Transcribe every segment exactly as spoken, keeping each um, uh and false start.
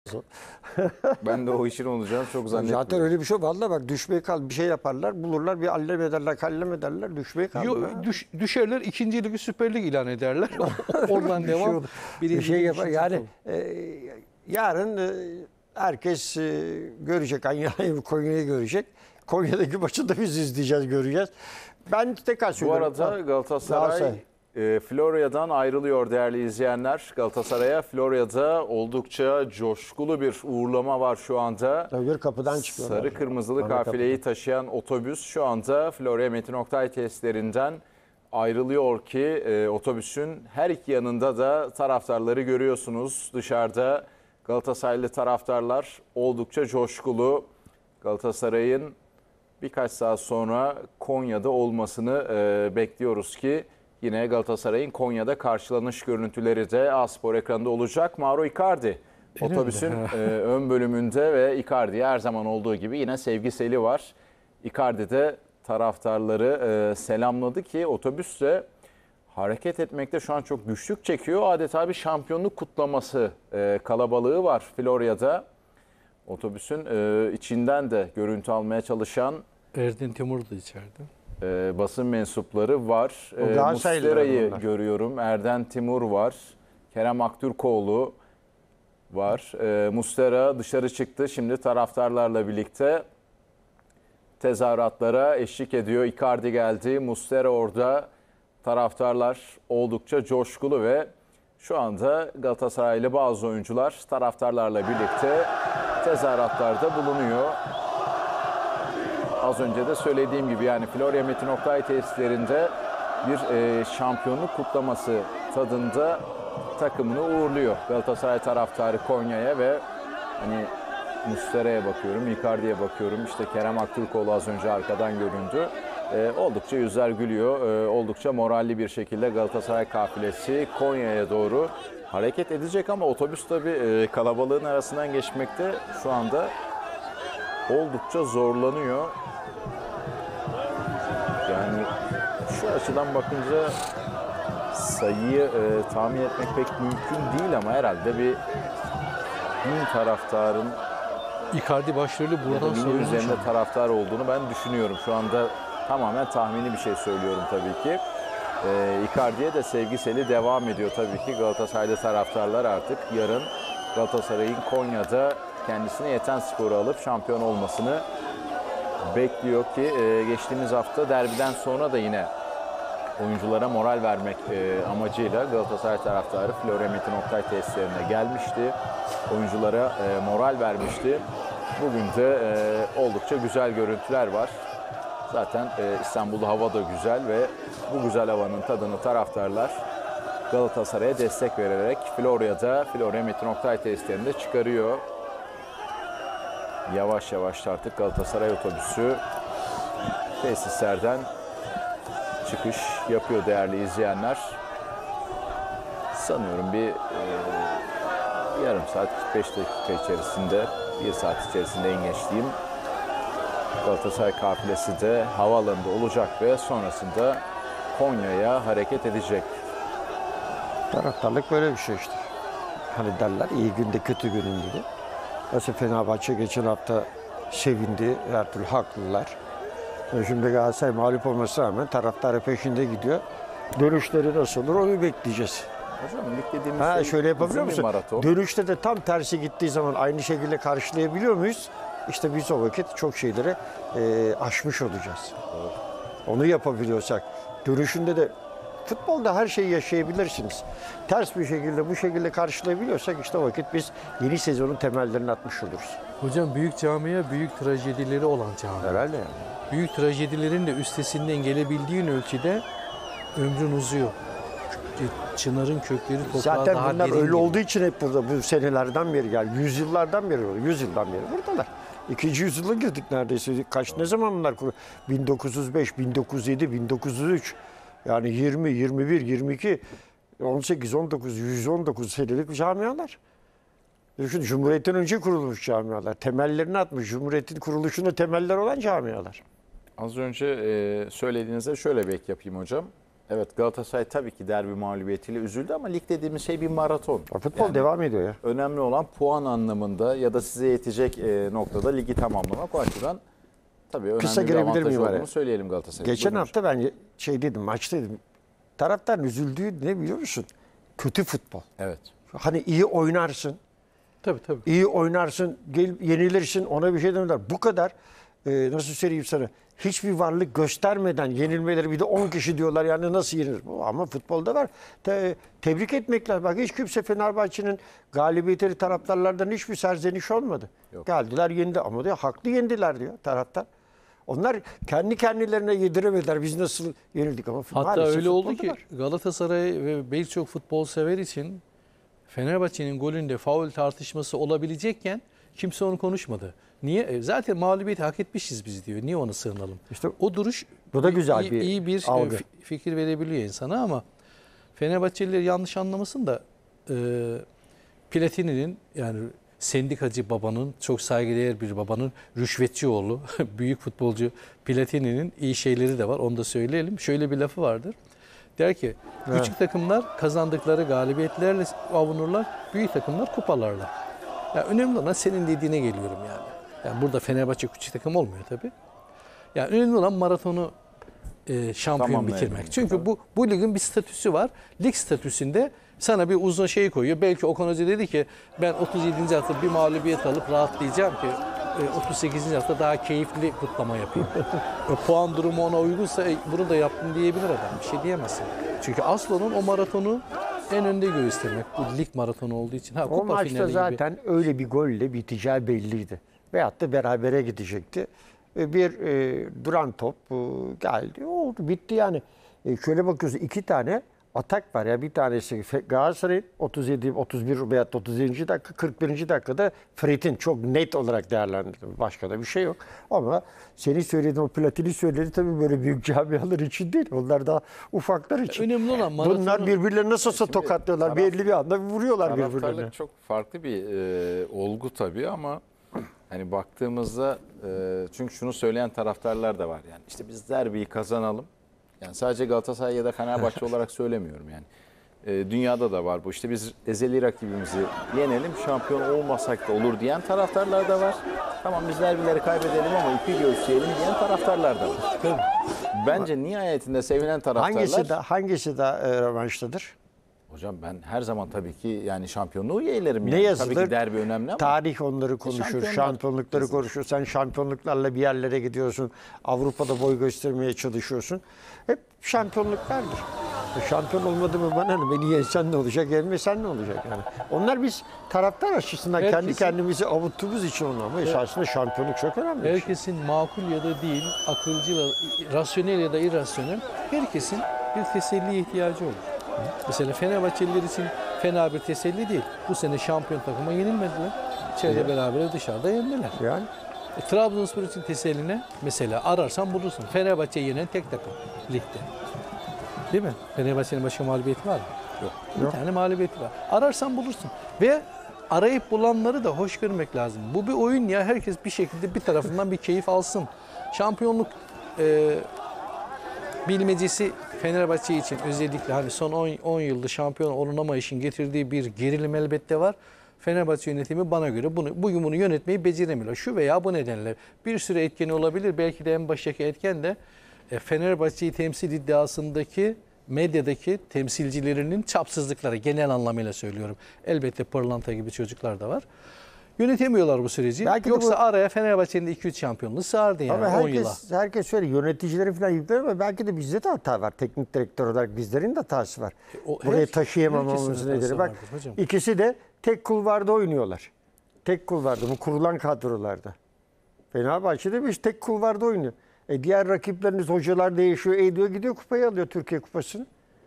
Ben de o işin olacağını çok zannetmiyorum. Zaten öyle bir şey. Vallahi bak düşmeyi kal bir şey yaparlar, bulurlar, bir allem ederler, kallem ederler, düşmeyi kalırlar. Yo, düş, düşerler, ikinci ligi Süper Lig ilan ederler. Oradan Bir şey devam. olur. Birinci bir şey lig, yapar. ikinci Yani lig. e, yarın e, herkes e, görecek. Anya'yı Konya'yı görecek. Konya'daki maçı da biz izleyeceğiz, göreceğiz. Ben tekrar Bu söylüyorum. arada Galatasaray Galatasaray. e, Florya'dan ayrılıyor değerli izleyenler. Galatasaray'a Florya'da oldukça coşkulu bir uğurlama var şu anda. Öbür kapıdan çıkıyorlar. Sarı kırmızılı Ana kafileyi kapıdan. taşıyan otobüs şu anda Florya Metin Oktay testlerinden ayrılıyor ki e, otobüsün her iki yanında da taraftarları görüyorsunuz. Dışarıda Galatasaraylı taraftarlar oldukça coşkulu. Galatasaray'ın birkaç saat sonra Konya'da olmasını e, bekliyoruz ki yine Galatasaray'ın Konya'da karşılanış görüntüleri de A-Spor ekranında olacak. Mauro Icardi otobüsün e, ön bölümünde ve Icardi'ye her zaman olduğu gibi yine sevgiseli var. Icardi de taraftarları e, selamladı ki otobüs de hareket etmekte şu an çok güçlük çekiyor. Adeta bir şampiyonluk kutlaması e, kalabalığı var Florya'da. Otobüsün e, içinden de görüntü almaya çalışan Erdin Timur da içeride. e, basın mensupları var. O E, Galatasaraylılar Mustera'yı bunlar. görüyorum. Erden Timur var. Kerem Aktürkoğlu var. E, Mustera dışarı çıktı. Şimdi taraftarlarla birlikte tezahüratlara eşlik ediyor. Icardi geldi. Mustera orada. Taraftarlar oldukça coşkulu ve şu anda Galatasaraylı bazı oyuncular taraftarlarla birlikte tezahüratlarda bulunuyor. Az önce de söylediğim gibi yani Florya Metin Oktay tesislerinde bir e, şampiyonluk kutlaması tadında takımını uğurluyor. Galatasaray taraftarı Konya'ya ve hani Mustera'ya bakıyorum, Icardi'ye bakıyorum. İşte Kerem Aktürkoğlu az önce arkadan göründü. E, oldukça yüzler gülüyor. E, oldukça moralli bir şekilde Galatasaray kafilesi Konya'ya doğru hareket edecek ama otobüs tabii e, kalabalığın arasından geçmekte şu anda oldukça zorlanıyor. Yani şu açıdan bakınca sayıyı e, tahmin etmek pek mümkün değil ama herhalde bir bin taraftarın Icardi başrolü ya buradan da binin sorulmuş. üzerinde taraftar olduğunu ben düşünüyorum. Şu anda tamamen tahmini bir şey söylüyorum tabii ki. E, Icardi'ye de sevgiseli devam ediyor tabii ki. Galatasaraylı taraftarlar artık yarın Galatasaray'ın Konya'da kendisine yeten skoru alıp şampiyon olmasını bekliyor ki e, geçtiğimiz hafta derbiden sonra da yine oyunculara moral vermek e, amacıyla Galatasaray taraftarı Florya Metin Oktay tesislerine gelmişti. Oyunculara e, moral vermişti. Bugün de e, oldukça güzel görüntüler var. Zaten e, İstanbul'da hava da güzel ve bu güzel havanın tadını taraftarlar Galatasaray'a destek vererek Florya'da Florya Metin Oktay tesislerinde çıkarıyor. Yavaş yavaş artık Galatasaray otobüsü tesislerden çıkış yapıyor değerli izleyenler. Sanıyorum bir e, yarım saat kırk beş dakika içerisinde, bir saat içerisinde en geç diyeyim, Galatasaray kafilesi de havaalanında olacak ve sonrasında Konya'ya hareket edecek. Taraftarlık böyle bir şey işte. Hani derler iyi günde kötü gününde de. Mesela Fenerbahçe geçen hafta sevindi, her türlü haklılar. E Şimdi Galatasaray mağlup olmasına rağmen taraftarı peşinde gidiyor. Dönüşleri nasıl olur onu bekleyeceğiz. Hocam lig dediğimiz Ha şey şöyle yapabiliyor uzun bir musun? maraton. Dönüşte de tam tersi gittiği zaman aynı şekilde karşılayabiliyor muyuz? İşte biz o vakit çok şeyleri e, aşmış olacağız. Onu yapabiliyorsak. Dönüşünde de futbolda her şeyi yaşayabilirsiniz. Ters bir şekilde bu şekilde karşılayabiliyorsak işte o vakit biz yeni sezonun temellerini atmış oluruz. Hocam büyük camia büyük trajedileri olan cami. Herhalde yani. Büyük trajedilerin de üstesinden gelebildiğin ölçüde ömrün uzuyor. Çünkü çınarın kökleri toprağa Zaten daha bunlar derin öyle giriyor. olduğu için hep burada bu senelerden beri yani yüzyıllardan beri oluyor. Yüzyıldan beri buradalar. İkinci yüzyıla girdik neredeyse. Kaç ne zaman bunlar kurulu? bin dokuz yüz beş, bin dokuz yüz yedi, bin dokuz yüz üç yani yirmi, yirmi bir, yirmi iki, on sekiz, on dokuz, yüz on dokuz senelik camialar. Düşün, Cumhuriyet'ten önce kurulmuş camialar. Temellerini atmış. Cumhuriyet'in kuruluşunda temeller olan camialar. Az önce e, söylediğinizde şöyle bir ek yapayım hocam. Evet, Galatasaray tabii ki derbi mağlubiyetiyle üzüldü ama lig dediğimiz şey bir maraton. Futbol Yani devam ediyor ya. önemli olan puan anlamında ya da size yetecek e, noktada ligi tamamlamak. O açıdan tabii önemli Kısa bir girebilir avantaj miyim olduğunu araya? söyleyelim Galatasaray'a. Geçen Buyurun hafta ben şey dedim, maçta dedim. Taraftarın üzüldüğü ne biliyor musun? Kötü futbol. hocam. Evet. Hani iyi oynarsın, Tabii tabii. iyi oynarsın, gel, yenilirsin, ona bir şey demediler. Bu kadar e, nasıl söyleyeyim sana, hiçbir varlık göstermeden yenilmeleri, bir de on kişi diyorlar yani nasıl yenir? Bu, ama futbolda var. Te, tebrik etmekler. Bak hiç kimse Fenerbahçe'nin galibiyetleri taraftarlardan hiçbir serzeniş olmadı. Yok. Geldiler yendi ama diyor haklı yendiler diyor taraftar. Onlar kendi kendilerine yediremediler. Biz nasıl yenildik ama Hatta maalesef öyle oldu futbolda ki var. Galatasaray ve birçok futbol sever için Fenerbahçe'nin golünde faul tartışması olabilecekken kimse onu konuşmadı. Niye? E, Zaten mağlubiyeti hak etmişiz biz diyor. Niye ona sığınalım? İşte o duruş bu da güzel iyi, bir iyi bir e, algı. fi- fikir verebiliyor insana ama Fenerbahçeliler yanlış anlamasın da e, Platini'nin yani sendikacı babanın, çok saygıdeğer bir babanın rüşvetçi oğlu, büyük futbolcu Platini'nin iyi şeyleri de var. Onu da söyleyelim. Şöyle bir lafı vardır. Der ki Evet. küçük takımlar kazandıkları galibiyetlerle avunurlar, büyük takımlar kupalarla. Ya önemli olan senin dediğine geliyorum yani. Yani burada Fenerbahçe küçük takım olmuyor tabii. Yani önemli olan maratonu e, şampiyon Tamamlayabilmek, bitirmek. Çünkü tabii. bu bu ligin bir statüsü var. Lig statüsünde sana bir uzun şey koyuyor. Belki Okan Hoca dedi ki ben otuz yedinci hafta bir mağlubiyet alıp rahatlayacağım ki e, otuz sekizinci hafta daha keyifli kutlama yapayım. E, puan durumu ona uygunsa e, bunu da yaptım diyebilir adam. Bir şey diyemezsin. Çünkü asıl olan o maratonu en önde göstermek. Bu lig maratonu olduğu için. Ha, O kupa maçta finali zaten gibi. öyle bir golle biteceği belliydi. Veyahut da berabere gidecekti. E, Bir e, duran top e, geldi. Oldu. Bitti yani. E, şöyle bakıyorsun iki tane atak var ya. Bir tanesi Fe- Galatasaray'ın otuz yedi, otuz bir veyahut da otuz yedinci dakika, kırk birinci dakikada Fred'in çok net olarak değerlendirdim. Başka da bir şey yok. Ama senin söylediğin o Platini söyledi tabii böyle büyük camialar için değil. Onlar daha ufaklar için. Önemli olan maratonu... Bunlar birbirlerini nasıl olsa tokatlıyorlar. taraf- Belli bir anda vuruyorlar birbirlerine. Taraftarlık çok farklı bir e, olgu tabii ama hani baktığımızda e, çünkü şunu söyleyen taraftarlar da var yani işte biz derbiyi kazanalım. Yani sadece Galatasaray ya da Fenerbahçe olarak söylemiyorum yani. E, dünyada da var bu işte biz ezeli rakibimizi yenelim şampiyon olmasak da olur diyen taraftarlar da var. Tamam biz derbileri kaybedelim ama ipi göğüsleyelim diyen taraftarlar da var. Bence nihayetinde sevinen taraftarlar... Hangisi da hangisi da e, rövanştadır? Hocam ben her zaman tabii ki yani şampiyonluğu yeğlerim. Ne Yani. yazılır? Tabii ki derbi önemli ama. Tarih onları konuşur, şampiyonlar şampiyonlukları yazılır. konuşur. Sen şampiyonluklarla bir yerlere gidiyorsun. Avrupa'da boy göstermeye çalışıyorsun. Hep şampiyonluklardır. E, şampiyon olmadı mı bana ne? Beni yensen ne olacak, yenmesen ne olacak yani. Onlar biz taraftar açısından kendi Herkesin- kendimizi avuttuğumuz için onlar ama esasında şampiyonluk çok önemli. bir şey. Herkesin makul ya da değil, akılcı, ya- rasyonel ya da irrasyonel, herkesin bir teselliye ihtiyacı olur. Mesela Fenerbahçeliler için fena bir teselli değil. Bu sene şampiyon takıma yenilmediler. İçeride beraber dışarıda yendiler. Yani E, Trabzonspor için teselli ne? Mesela ararsan bulursun. Fenerbahçe'yi yenen tek takım ligde. Değil mi? Fenerbahçe'nin başka mağlubiyeti var mı? Yok. Bir Yok. tane mağlubiyeti var. Ararsan bulursun. Ve arayıp bulanları da hoş görmek lazım. Bu bir oyun ya. Herkes bir şekilde bir tarafından bir keyif alsın. Şampiyonluk e, bilmecesi Fenerbahçe için özellikle hani son on yılda şampiyon olunamayışın getirdiği bir gerilim elbette var. Fenerbahçe yönetimi bana göre bunu bugün bunu yönetmeyi beceremiyor. Şu veya bu nedenle bir sürü etkeni olabilir. Belki de en baştaki etken de e, Fenerbahçe'yi temsil iddiasındaki medyadaki temsilcilerinin çapsızlıkları, genel anlamıyla söylüyorum. Elbette Pırlanta gibi çocuklar da var. Yönetemiyorlar bu süreci. Belki de Yoksa bu- araya Fenerbahçe'nin iki üç şampiyonluğu sığardı yani ama on yıla. herkes, herkes şöyle yöneticileri falan yüklüyor ama belki de bizde de hata var. Teknik direktör olarak bizlerin de hatası var. o- Buraya her- taşıyamamamızın herkesin nedeni. hatası Bak vardır hocam. ikisi de tek kulvarda oynuyorlar. Tek kulvarda bu kurulan kadrolarda. Fenerbahçe'de biz tek kulvarda oynuyor. E diğer rakipleriniz hocalar değişiyor, ediyor gidiyor kupayı alıyor Türkiye Kupası'nı.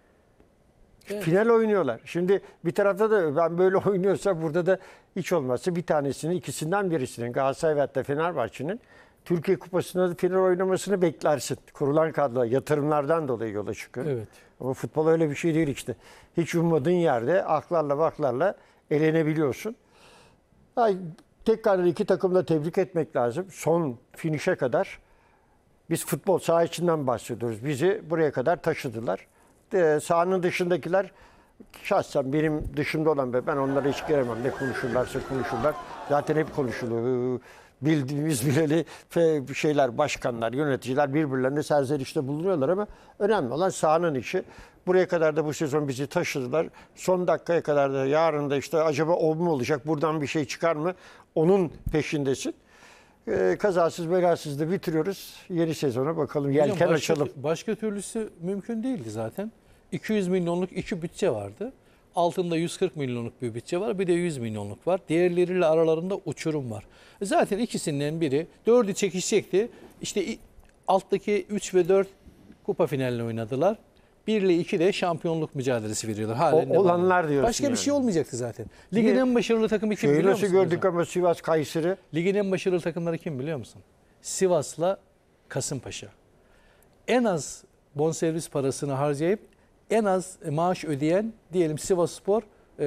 Evet. Final oynuyorlar. Şimdi bir tarafta da ben böyle oynuyorsa burada da hiç olmazsa bir tanesini ikisinden birisinin Galatasaray veyahut da Fenerbahçe'nin Türkiye Kupası'nda final oynamasını beklersin. Kurulan kadro yatırımlardan dolayı yola çıkıyor. Evet. Ama futbol öyle bir şey değil işte. Hiç ummadığın yerde aklarla baklarla elenebiliyorsun. Ay, tekrar iki takımı da tebrik etmek lazım. Son finişe kadar biz futbol saha içinden bahsediyoruz. Bizi buraya kadar taşıdılar. e, sahanın dışındakiler şahsen benim dışımda olan be ben onlara hiç giremem. Ne konuşurlarsa konuşurlar. Zaten hep konuşuluyor. Bildiğimiz bileli şeyler, başkanlar, yöneticiler birbirlerine serzenişte bulunuyorlar ama önemli olan sahanın işi. Buraya kadar da bu sezon bizi taşıdılar. Son dakikaya kadar da yarın da işte acaba o mu olacak, buradan bir şey çıkar mı? Onun peşindesin. Ee, kazasız belasız da bitiriyoruz. Yeni sezona bakalım. Hocam Yelken başka, açalım. Başka türlüsü mümkün değildi zaten. iki yüz milyonluk iki bütçe vardı. Altında yüz kırk milyonluk bir bütçe var. Bir de yüz milyonluk var. Diğerleriyle aralarında uçurum var. Zaten ikisinden biri dördü çekişecekti. İşte alttaki üç ve dört kupa finalini oynadılar. bir ile iki de şampiyonluk mücadelesi veriyorlar. Halen O, olanlar diyorsun Başka yani. bir şey olmayacaktı zaten. Ligin Niye? en başarılı takımı kim Şeyi biliyor nasıl musun? gördük hocam? ama Sivas, Kayseri. Ligin en başarılı takımları kim biliyor musun? Sivas'la Kasımpaşa. En az bonservis parasını harcayıp en az maaş ödeyen diyelim Sivasspor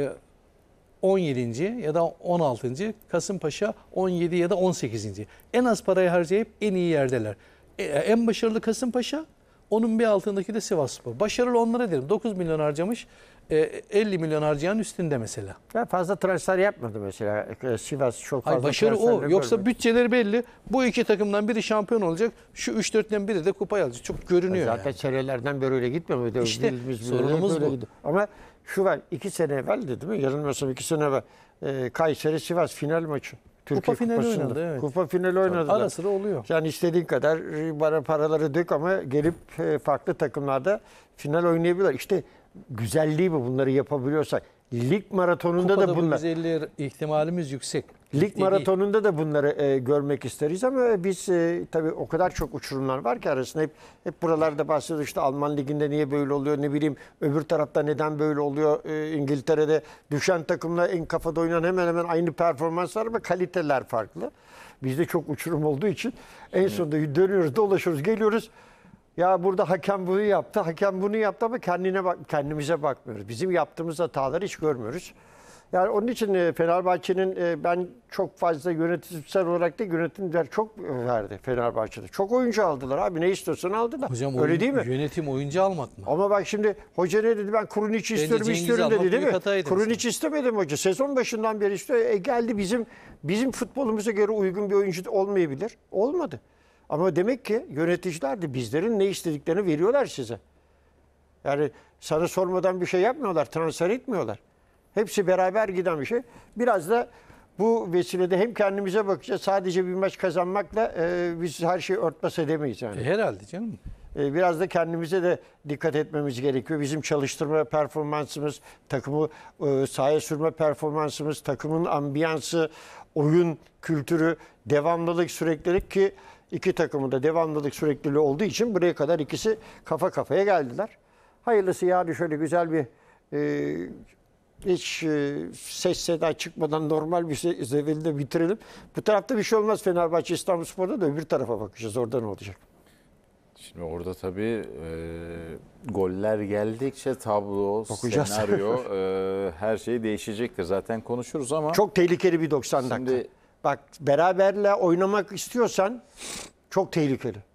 on yedinci ya da on altıncı. Kasımpaşa on yedi ya da on sekizinci. En az parayı harcayıp en iyi yerdeler. En başarılı Kasımpaşa, onun bir altındaki de Sivasspor. Başarılı onlara derim. dokuz milyon harcamış, elli milyon harcayan üstünde mesela. Ya fazla transfer yapmadı mesela. Sivas çok fazla Hayır, başarı o. transferle Yoksa görmedi. bütçeleri belli. Bu iki takımdan biri şampiyon olacak. Şu üç dörtten biri de kupayı alacak. Çok görünüyor Zaten yani. senelerden beri öyle gitmiyor. İşte Biz sorunumuz böyle bu. gidiyor. Ama şu var, iki sene evvel de değil mi? Yanılmıyorsam iki sene evvel e, Kayseri Sivas final maçı. Türkiye finali Kupası'nda. oynadı, evet. Kupa finali oynadılar. Ara sıra oluyor. Yani istediğin kadar e, bana paraları dök ama gelip e, farklı takımlarda final oynayabilirler. İşte güzelliği bu, bunları yapabiliyorsak. Lig maratonunda Kupada da bunlar. bu elli ihtimalimiz yüksek. Lig Ligde maratonunda da bunları e, görmek isteriz ama biz e, tabii o kadar çok uçurumlar var ki arasında hep hep buralarda bahsediyoruz. İşte Alman liginde niye böyle oluyor, ne bileyim öbür tarafta neden böyle oluyor. E, İngiltere'de düşen takımla en kafada oynayan hemen hemen aynı performans var ama kaliteler farklı. Bizde çok uçurum olduğu için en sonunda dönüyoruz, dolaşıyoruz, geliyoruz. Ya burada hakem bunu yaptı, hakem bunu yaptı ama kendine bak, kendimize bakmıyoruz. Bizim yaptığımız hataları hiç görmüyoruz. Yani onun için e, Fenerbahçe'nin e, ben çok fazla yönetimsel olarak da yönetimler çok verdi Fenerbahçe'de. Çok oyuncu aldılar abi, ne istiyorsan aldılar. Hocam Öyle oyun- değil mi? Yönetim oyuncu almak mı? Ama bak şimdi hoca ne dedi? Ben Kurunic istiyorum, Cengiz istiyorum almak dedi değil büyük mi? hataydı Kurunic istemedim hoca. Sezon başından beri istiyor. E geldi bizim bizim futbolumuza göre uygun bir oyuncu olmayabilir. Olmadı. Ama demek ki yöneticiler de bizlerin ne istediklerini veriyorlar size. Yani sana sormadan bir şey yapmıyorlar, transfer etmiyorlar. Hepsi beraber giden bir şey. Biraz da bu vesilede hem kendimize bakacağız. Sadece bir maç kazanmakla e, biz her şeyi örtbas edemeyiz yani. E, herhalde canım. E, biraz da kendimize de dikkat etmemiz gerekiyor. Bizim çalıştırma performansımız, takımı e, sahaya sürme performansımız, takımın ambiyansı, oyun kültürü, devamlılık, süreklilik ki iki takımın da devamlılık, sürekliliği olduğu için buraya kadar ikisi kafa kafaya geldiler. Hayırlısı yani şöyle güzel bir e, hiç e, ses seda çıkmadan normal bir şey zevelde bitirelim. Bu tarafta bir şey olmaz Fenerbahçe İstanbulspor'da da öbür tarafa bakacağız. Orada ne olacak? Şimdi orada tabii e, goller geldikçe tablo, Bakacağız. senaryo, e, her şey değişecektir. Zaten konuşuruz ama Çok tehlikeli bir doksan Şimdi- dakika. Bak beraberle oynamak istiyorsan çok tehlikeli.